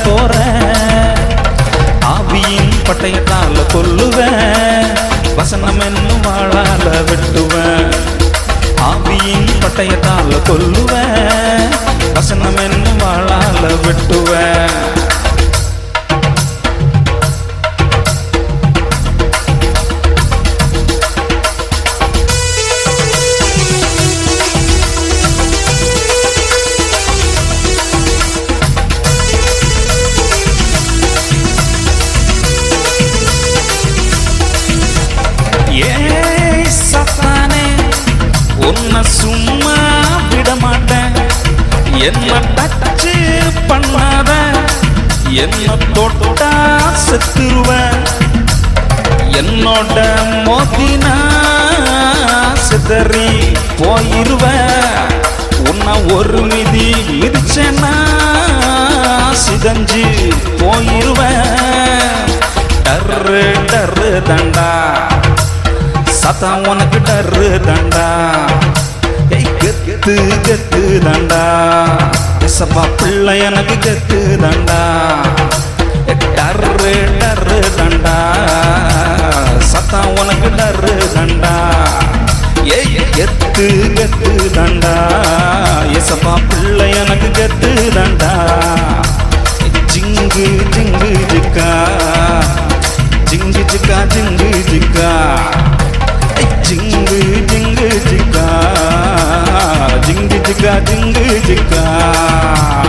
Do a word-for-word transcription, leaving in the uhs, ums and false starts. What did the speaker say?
போறேன் ஆவியின் பட்டயத்தால கொல்லுவேன் வசனம் என்னும் வாழால வெட்டுவேன் ஆவியின் பட்டயத்தால கொல்லுவேன் வசனம் என்னும் வாழால வெட்டுவேன் உன்னை சும்மா விட மாட்டேன் என்ன டச்சு பண்ணாத என்ன தொட்டா செத்துருவேன் என்னோட மோதினா சிதறி போயிருவேன் உன்னை ஒரு மிதி மிதிச்சேன்னா சிதஞ்சு போயிருவேன் டர்ரு டர்ரு தண்டா சத்தா உனக்கு டர்ரு தண்டா கெத்து கெத்து தண்டா எசப்பா பிள்ளை எனக்கு கெத்து தண்டா டர்ரு டர்ரு தண்டா சத்தா உனக்கு டர்ரு தண்டா ஏய் கெத்து கெத்து தண்டா எசப்பா பிள்ளை எனக்கு கெத்து தண்டா ஜிங்கு ஜிங்கு ஜிக்கா ஜிங்கு ஜிக்கா ஜிங்கு ஜிக்கா ஜிங்கு ஜிங்கு ஜிக்கா ஜிங்கு ஜிக்கா ஜிங்கு ஜிக்கா